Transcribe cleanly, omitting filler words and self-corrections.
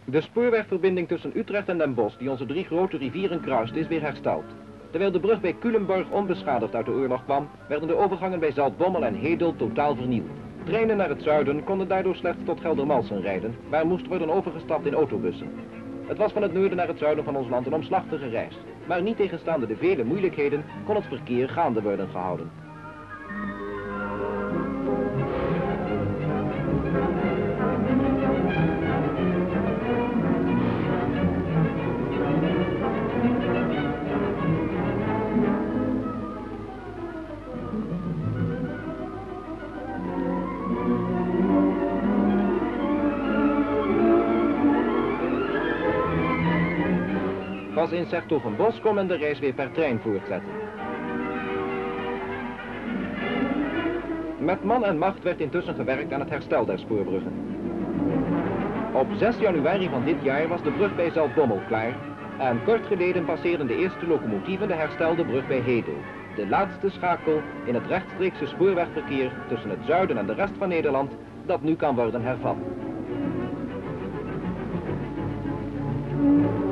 De spoorwegverbinding tussen Utrecht en Den Bosch, die onze 3 grote rivieren kruist, is weer hersteld. Terwijl de brug bij Culemborg onbeschadigd uit de oorlog kwam, werden de overgangen bij Zaltbommel en Hedel totaal vernieuwd. Treinen naar het zuiden konden daardoor slechts tot Geldermalsen rijden, waar moest worden overgestapt in autobussen. Het was van het noorden naar het zuiden van ons land een omslachtige reis, maar niet tegenstaande de vele moeilijkheden kon het verkeer gaande worden gehouden. Pas in 's-Hertogenbosch kon men de reis weer per trein voortzetten. Met man en macht werd intussen gewerkt aan het herstel der spoorbruggen. Op 6 januari van dit jaar was de brug bij Zaltbommel klaar en kort geleden passeerden de eerste locomotieven de herstelde brug bij Hedel. De laatste schakel in het rechtstreekse spoorwegverkeer tussen het zuiden en de rest van Nederland dat nu kan worden hervat.